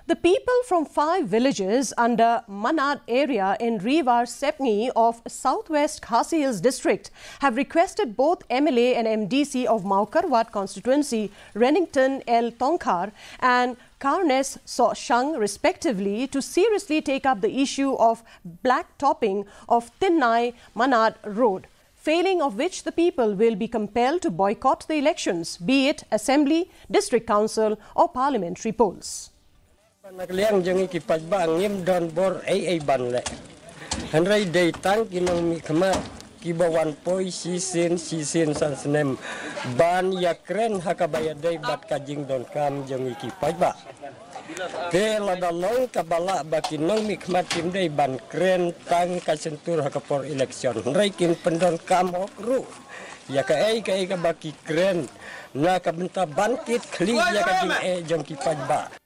The people from 5 villages under Manad area in Rivar Sepni of Southwest Khasi Hills district have requested both MLA and MDC of Maukarwat constituency, Rennington El Tongkhar and Karnes Shang respectively, to seriously take up the issue of black topping of Tinnai Manad road, failing of which the people will be compelled to boycott the elections, be it assembly, district council or parliamentary polls. Nagliang jeng ikipaj ba ngim don bor ay ban le. Hanray day tang kinong mi kamat kibawan poy sisin san senem ban yakren hakabaya day bat kajing don kam jeng ikipaj ba. Ke ladalong kabala ba kinong mi kamat kim day ban kren tang kasentur hakapor eleksyon. Hanray kin pendon kam okru. Ya ka baki kren na kabenta bankit kli ya ka jeng ikipaj ba.